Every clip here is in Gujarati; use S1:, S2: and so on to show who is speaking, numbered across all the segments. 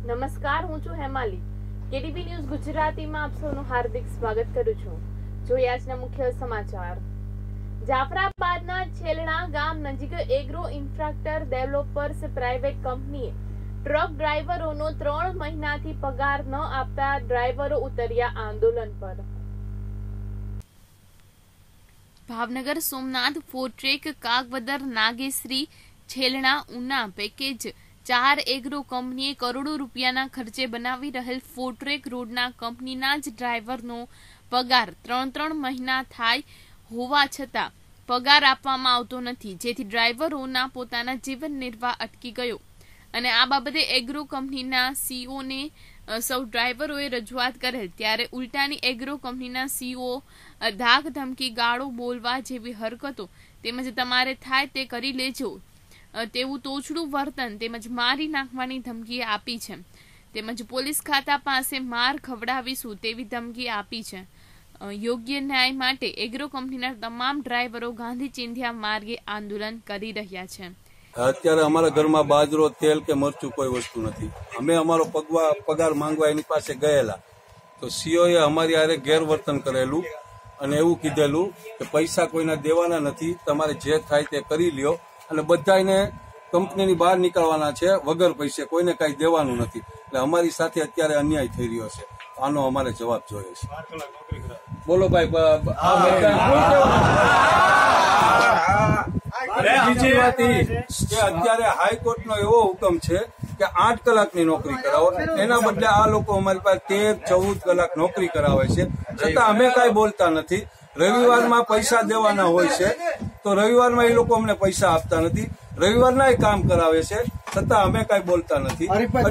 S1: નમસ્કાર, હું છું હેમાલી. કેટીવી ન્યૂઝ ગુજરાતીમાં આપ સૌનું હાર્દિક સ્વાગત કરું છું. જોઈએ આજના મુખ્ય સમાચાર. જાફરાબાદના છેલણા ગામ નજીક એગ્રો ઇન્ફ્રાસ્ટ્રક્ચર ડેવલપર્સ પ્રાઇવેટ કંપનીએ ટ્રક ડ્રાઈવરોનો 3 મહિનાથી પગાર ન આપતા ડ્રાઈવરો ઉતર્યા આંદોલન પર. Bhavnagar Somnath four track Kagvadar Nageshri Chhelna Una package 4 agro કંપનીએ કરોડો રૂપિયાના ખર્ચે બનાવી રહેલ ફોર્ટ્રેક રોડના કંપનીના જ ડ્રાઈવરનો પગાર 3 મહિના થાય હોવા છતાં પગાર આપવામાં આવતો નથી, જેથી ડ્રાઈવરોના પોતાના જીવન નિર્વાહ અટકી ગયો. અને આ બાબતે એગ્રો કંપનીના સીઓને સૌ ડ્રાઈવરોએ રજૂઆત કરેલ, ત્યારે ઉલટાની એગ્રો કંપનીના સીઓ ધાક ધમકી, ગાળો બોલવા જેવી હરકતો તેમજ તમારે થાય તે કરી લેજો તેવું તોછડું વર્તન તેમજ મારી નાખવાની ધમકી આપી છે. તેમજ પોલીસ ખાતા પાસે માર ખવડાવીશું તેવી ધમકી આપી છે. યોગ્ય ન્યાય માટે એગ્રો કંપનીના તમામ ડ્રાઈવરો ગાંધી ચિંધ્યા માર્ગે આંદોલન કરી રહ્યા છે.
S2: અત્યારે અમારા ઘરમાં બાજરો, તેલ કે મરચું કોઈ વસ્તુ નથી. અમે અમારો પગાર માંગવા એની પાસે ગયેલા તો સીઓએ અમારી હારે ગેરવર્તન કરેલું અને એવું કીધેલું કે પૈસા કોઈના દેવાના નથી, તમારે જે થાય તે કરી લ્યો અને બધાને કંપનીની બહાર નીકળવાના છે વગર પૈસે, કોઈને કઈ દેવાનું નથી. એટલે અમારી સાથે અત્યારે અન્યાય થઈ રહ્યો છે. આનો અમારે જવાબ જોઈએ છે. બોલો ભાઈ. બીજી વાત એ કે અત્યારે હાઈકોર્ટનો એવો હુકમ છે કે 8 કલાકની નોકરી કરાવો, એના બદલે આ લોકો અમારી પાસે 13-14 કલાક નોકરી કરાવે છે, છતાં અમે કઈ બોલતા નથી. રવિવારમાં પૈસા દેવાના હોય છે તો રવિવારમાં એ લોકો અમને પૈસા આપતા નથી, રવિવારના કામ કરાવે છે છતાં અમે કઈ બોલતા નથી.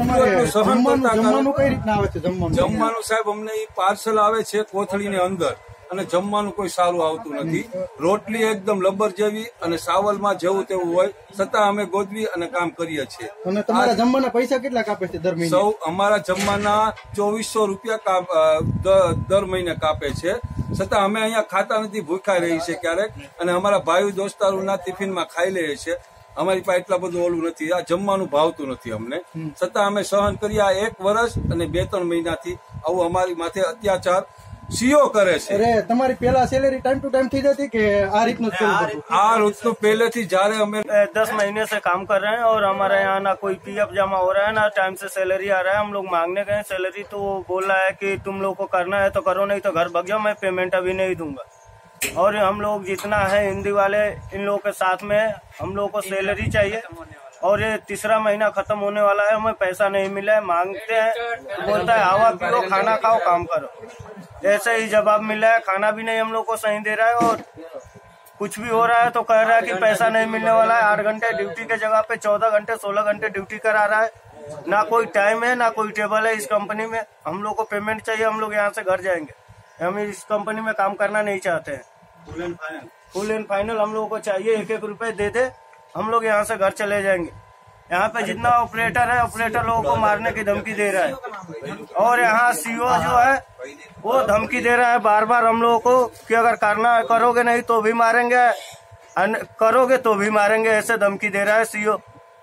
S2: જમવાનું સાહેબ અમને પાર્સલ આવે છે કોથળીની અંદર અને જમવાનું કોઈ સારું આવતું નથી. રોટલી એકદમ લબર જેવી અને સાવલમાં જેવું તેવું હોય છતાં અમે ગોદવી અને કામ કરીએ છીએ.
S3: અને તમારા જમવાના પૈસા કેટલા કાપે છે દર મહિને?
S2: અમારા જમવાના 2400 રૂપિયા દર મહિને કાપે છે, છતાં અમે અહીંયા ખાતા નથી, ભૂખા રહી છે ક્યારેક, અને અમારા ભાઈ દોસ્તારોના ટિફિનમાં ખાઈ લઈએ છીએ. અમારી પાસે એટલા બધું ઓલું નથી, આ જમવાનું ભાવતું નથી અમને, છતાં અમે સહન કરી આ 1 વર્ષ અને 2-3 મહિનાથી આવું અમારી માથે અત્યાચાર સીઓ કરે છે.
S3: અરે તમારી પેલા સેલેરી ટાइम टू टाइम थी जाती कि आ રીતનું
S2: આ રીતનું પહેલેથી જ્યારે અમે
S4: 10 महीने से काम कर रहे हैं और हमारे यहाँ ना कोई पीएफ जमा हो रहा है, ना टाइम से सैलरी आ रहा है. हम लोग मांगने गए सैलरी तो वो बोल रहा है कि तुम लोग को करना है तो करो, नहीं तो घर भाग जाओ, मैं पेमेंट अभी नहीं दूंगा. और हम लोग जितना है हिंदी वाले इन लोगों के साथ में हम लोग को सैलरी चाहिए और ये 3रा महीना खत्म होने वाला है, हमें पैसा नहीं मिला है. मांगते हैं तो बोलता है हवा पियो, खाना खाओ, काम करो. ऐसे ही जवाब मिला है. खाना भी नहीं हम लोग को सही दे रहा है और कुछ भी हो रहा है तो कह रहा है कि पैसा नहीं मिलने वाला है. 8 घंटे ड्यूटी के जगह पे 14 घंटे 16 घंटे ड्यूटी करा रहा है. ना कोई टाइम है ना कोई टेबल है इस कंपनी में. हम लोग को पेमेंट चाहिए, हम लोग यहाँ से घर जाएंगे. हम इस कंपनी में काम करना नहीं चाहते हैं. फुल एंड फाइनल हम लोगों को चाहिए. 1-1 रुपए दे दे, हम लोग यहाँ से घर चले जाएंगे. यहाँ पे जितना ऑपरेटर है, ऑपरेटर लोगों को मारने की धमकी दे रहा है. और यहाँ सीओ जो है वो धमकी दे रहा है बार बार हम लोगों को कि अगर करना करोगे नहीं तो भी मारेंगे, करोगे तो भी मारेंगे, ऐसे धमकी दे रहा है सीओ.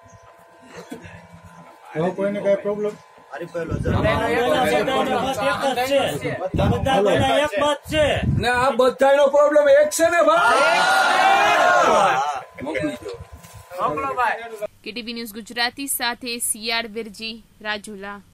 S3: कोई ने कई प्रॉब्लम
S2: આ બધાનો પ્રોબ્લેમ એક છે ને
S1: કેટીવી ન્યૂઝ ગુજરાતી સાથે સિયાળ વિરજી રાજુલા.